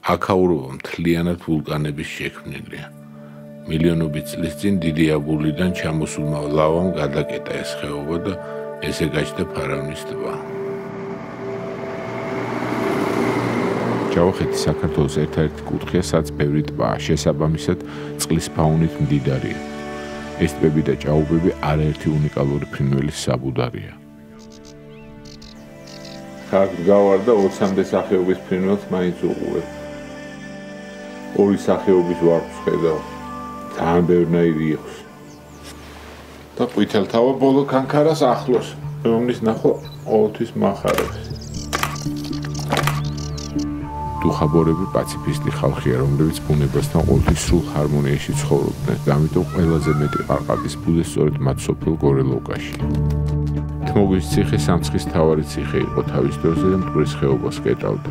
აქაურობა მთლიანად ვულკანების შექმნილია. მილიონობით წლის წინ დიდი აბულიდან ჩამოსულმა ლავამ გადაკეტა ეს ხეობა და ესე გაჩნდა ფარავნის ტბა. ჯავახეთი საქართველოს ერთ-ერთი კუთხეა, სადაც ბევრი ტბაა, შესაბამისად წყლის ფაუნით მდიდარია. ეს ტბები და ჭაობები არაერთი უნიკალური ფრინველის საბუდარია. აქ გავარ და 20-მდე სახეობის ფრინველს მაინც უყურებ. ორი სახეობის ვარდს ხედავ. ძალიან ბევრნაირი იყოს. და ყვითელთავა ბოლო კანქარას ახლოს, რომლის ნახვა ყოველთვის მახარებს. დუხაბორები პაციფისტი ხალხია, რომლებიც ბუნებასთან ყოველთვის სრულ ჰარმონიაში ცხოვრობდნენ, ამიტომ ყველაზე მეტი ყარყატის ბუდე სწორედ მათ სოფელ გორელოკაში. თმოგვის ციხე სამცხის მთავარი ციხე იყო თავის დროზე და მტკვრის ხეობას კეტავდა.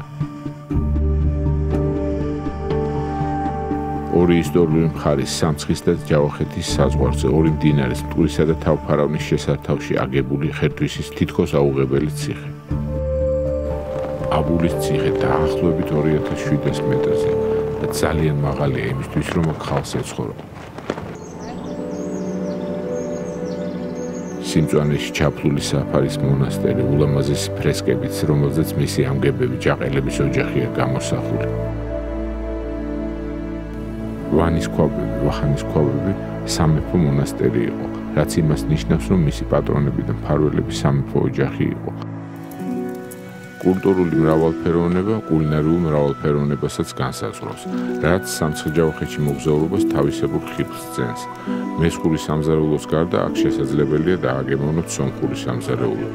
ორი ისტორიული მხარის სამცხის და ჯავახეთის საზღვარზე, ორი მდინარის მტკვრისა და თავფარავნის შესართავში აგებული ხერთვისის თითქოს აუღებელი ციხე. აბულის ციხე დაახლოებით 2700 მეტრზე და ძალიან მაღალია იმისთვის, რომ აქ ხალხს ეცხოვრა. სიმწვანეში ჩაფლული საფარის მონასტერი ულამაზესი ფრესკებით, რომელზეც მისი ამგებები ჯაყელების ოჯახია გამოსახული. ვანის ქვაბები სამეფო მონასტერი იყო, რაც იმას ნიშნავს, რომ მისი პატრონები და მფარველები სამეფო ოჯახი იყო. კულტურული მრავალფეროვნება კულინარიულ მრავალფეროვნებასაც განსაზღვრავს, რაც სამცხე-ჯავახეთში მოგზაურობას თავისებურ ხიბლს ძენს. მესხური სამზარეულოს გარდა აქ შესაძლებელია დააგემოვნოთ სომხური სამზარეულო.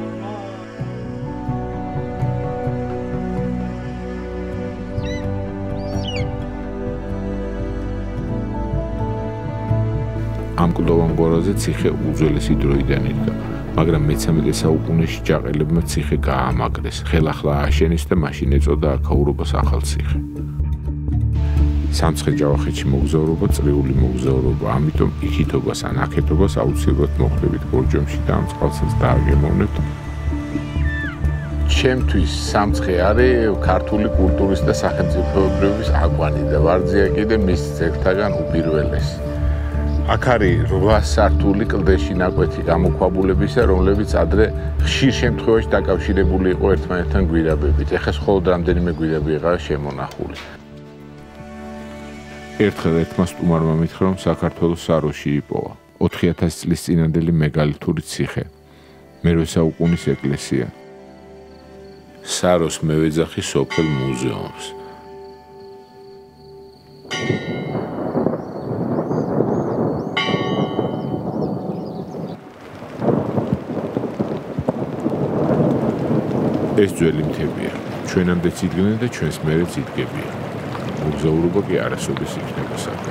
ამ კლდოვან გორაზე ციხე უძველესი დროიდან იდგა, მაგრამ მე-13 საუკუნეში ჯაყელებმა ციხე გაამაგრეს, ხელახლა ააშენეს და მაშინ ეწოდა აქაურობას ახალ ციხე. სამცხე-ჯავახეთში მოგზაურობა წრიული მოგზაურობა, ამიტომ იქითობას ან აქეთობას აუცილებლად მოხდებით ბორჯომში და ამ წყალსაც დააგემოვნებთ. ჩემთვის სამცხე არის ქართული კულტურის და სახელმწიფოებრიობის აკვანი და ვარძია კიდე მის ძეგლთაგან უპირველესი. აქ არის 8 სართული კლდეში ნაკვეთი გამოქვაბულებისა, რომლებიც ადრე ხშირ შემთხვევაში დაკავშირებული იყო ერთმანეთთან გვირაბებით. ეხლა მხოლოდ რამდენიმე გვირაბი იყო შემონახული. ერთხელ ერთმა სტუმარმა მითხრა, რომ საქართველოს საროში იპოვა 4000 წლის წინანდელი მეგალითური ციხე, მერვე საუკუნის ეკლესია. საროს მევეძახი სოფელ მუზეუმს. ეს ძველი მთებია, ჩვენამდეც იდგნენ და ჩვენს მერეც იდგებიან. მოგზაურობა კი არასოდეს იქნება.